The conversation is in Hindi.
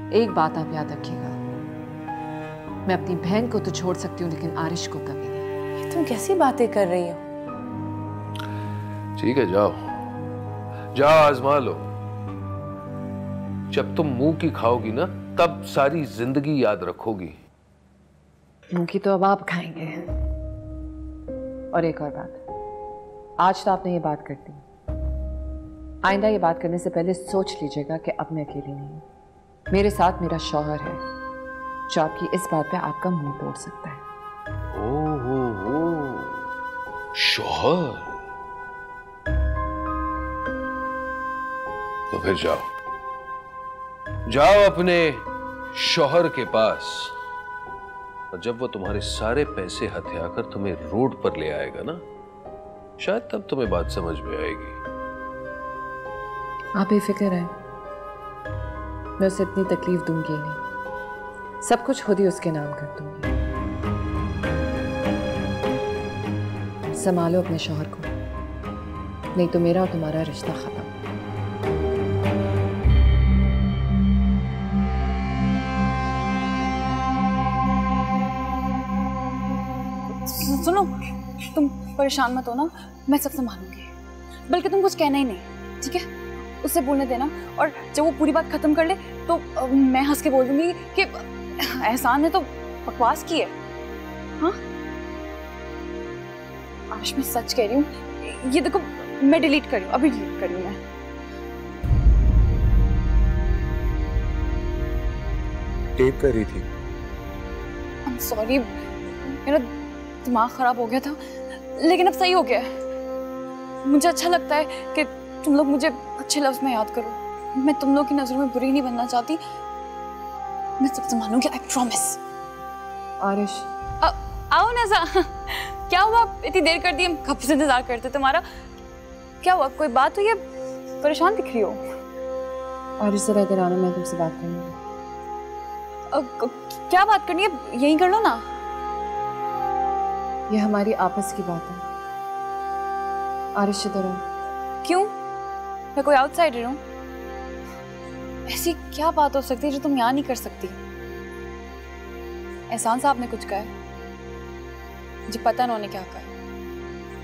एक बात आप याद रखिएगा, मैं अपनी बहन को तो छोड़ सकती हूँ लेकिन आरिश को कभी नहीं। तुम कैसी बातें कर रही हो? ठीक है, जाओ जाओ आजमा लो। जब तुम मुंह की खाओगी ना तब सारी जिंदगी याद रखोगी। मुंह की तो अब आप खाएंगे। और एक और बात, आज तो आपने ये बात कर दी, आइंदा ये बात करने से पहले सोच लीजिएगा कि अब मैं अकेली नहीं हूं। मेरे साथ मेरा शौहर है जो आपकी इस बात पे आपका मुंह तोड़ सकता है। ओ शौहर, तो फिर जाओ अपने शौहर के पास, और जब वो तुम्हारे सारे पैसे हथियाकर तुम्हें रोड पर ले आएगा ना, शायद तब तुम्हें बात समझ में आएगी। आप बेफिक्र हैं, मैं उसे इतनी तकलीफ दूंगी नहीं, सब कुछ खुद ही उसके नाम कर दूंगी। संभालो अपने शौहर को, नहीं तो मेरा और तुम्हारा रिश्ता खत्म। सुनो, तुम परेशान मत हो ना, मैं सब संभालूंगी। बल्कि तुम कुछ कहना ही नहीं, ठीक है? उससे बोलने देना, और जब वो पूरी बात खत्म कर ले तो मैं हंस के बोल दूंगी कि एहसान ने तो बकवास की है। हाँ आश, मैं सच कह रही हूँ। ये देखो, मैं डिलीट कर रही हूँ, अभी डिलीट कर रही हूँ मैं। टेप कर रही थी। I'm sorry, मेरा दिमाग खराब हो गया था, लेकिन अब सही हो गया है। मुझे अच्छा लगता है कि तुम लोग मुझे अच्छे लफ्ज में याद करो। मैं तुम लोग की नजरों में बुरी नहीं बनना चाहती। मैं सब संभालूंगी, आई प्रॉमिस। आरिश, आओ नज़ा। क्या हुआ, इतनी देर कर दी? हम कब से इंतजार करते तुम्हारा। क्या हुआ, कोई बात हुई है? परेशान दिख रही हो। आरिश जरा इधर आना, मैं तुमसे बात करूंगी। क्या बात करनी है, यहीं कर लो ना। ये हमारी आपस की बात है। आरिश इधर आओ। क्यों, मैं कोई आउटसाइडर हूँ? ऐसी क्या बात हो सकती है जो तुम यहाँ नहीं कर सकती? एहसान साहब ने कुछ कहा है, मुझे पता है उन्होंने क्या कहा है।